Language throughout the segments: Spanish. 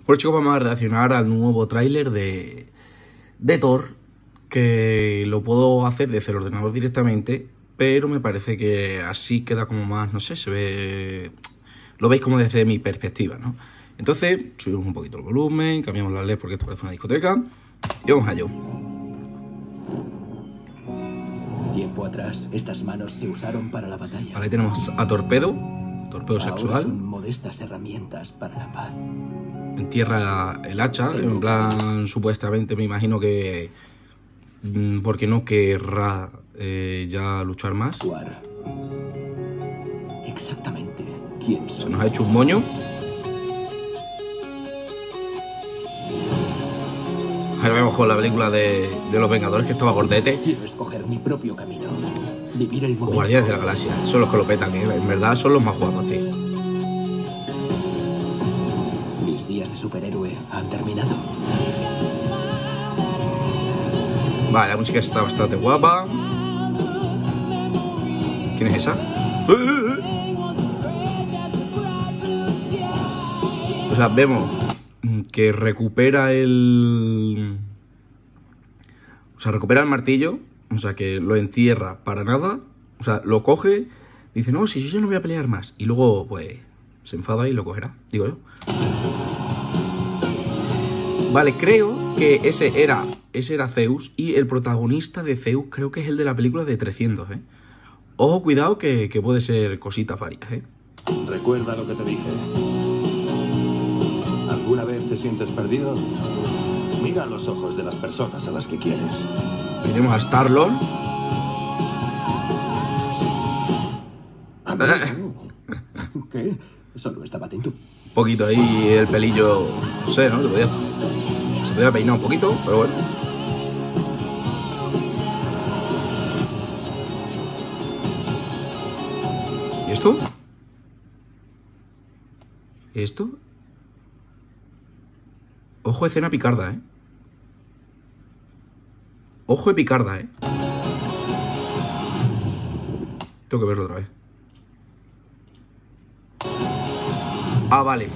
Bueno, chicos, vamos a reaccionar al nuevo tráiler de Thor, que lo puedo hacer desde el ordenador directamente, pero me parece que así queda como más, no sé, se ve... Lo veis como desde mi perspectiva, ¿no? Entonces, subimos un poquito el volumen, cambiamos la LED porque esto parece una discoteca, y vamos allá. Tiempo atrás, estas manos se usaron para la batalla. Vale, tenemos a Torpedo Ahora sexual. son modestas herramientas para la paz. Entierra el hacha, en plan, supuestamente me imagino que... porque no querrá ya luchar más. Exactamente quién soy. Se nos ha hecho un moño. Ahora vemos con la película de los Vengadores, que estaba gordete. Quiero escoger mi propio camino. Vivir el momento. Guardianes de la Galaxia, son los que lo petan, ¿eh? En verdad son los más guapos, tío. Mis días de superhéroe han terminado. Vale, la música está bastante guapa. ¿Quién es esa? O sea, vemos que recupera el... O sea, recupera el martillo. O sea, que lo entierra para nada. O sea, lo coge, dice, no, si yo ya no voy a pelear más. Y luego, pues, se enfada y lo cogerá, digo yo. Vale, creo que ese era Zeus. Y el protagonista de Zeus creo que es el de la película de 300, ¿eh? Ojo, cuidado, que puede ser cositas varias, ¿eh? Recuerda lo que te dije. ¿Alguna vez te sientes perdido? Mira a los ojos de las personas a las que quieres. Aquí tenemos a Star-Lord. ¿Qué? Solo estaba atento. Un poquito ahí el pelillo, no sé, ¿no? Se podía peinar un poquito, pero bueno. ¿Y esto? ¿Y esto? Ojo, escena picarda, ¿eh? Ojo de picarda, ¿eh? Tengo que verlo otra vez. Ah, vale.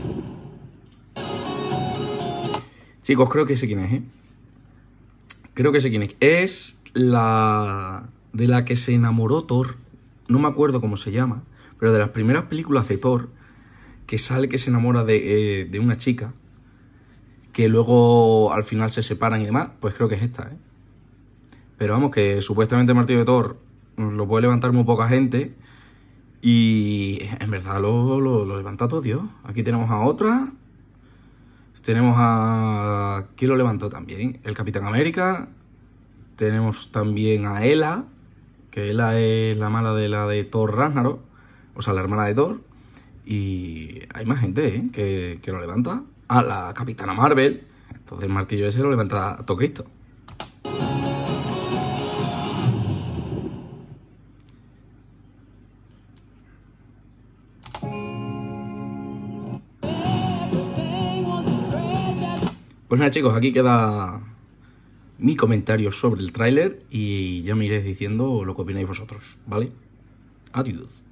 Chicos, creo que sé quién es, ¿eh? Creo que sé quién es. Es la... de la que se enamoró Thor. No me acuerdo cómo se llama. Pero de las primeras películas de Thor, que sale que se enamora de una chica, que luego al final se separan y demás, pues creo que es esta, ¿eh? Pero vamos, que supuestamente el martillo de Thor lo puede levantar muy poca gente. Y en verdad lo levanta todo Dios. Aquí tenemos a otra. Tenemos a... ¿Quién lo levantó también? El Capitán América. Tenemos también a Hela, que Hela es la mala de la de Thor Ragnarok. O sea, la hermana de Thor. Y hay más gente, ¿eh? que lo levanta. Ah, la Capitana Marvel. Entonces el martillo ese lo levanta a todo Cristo. Pues nada, chicos, aquí queda mi comentario sobre el tráiler y ya me iréis diciendo lo que opináis vosotros, ¿vale? Adiós.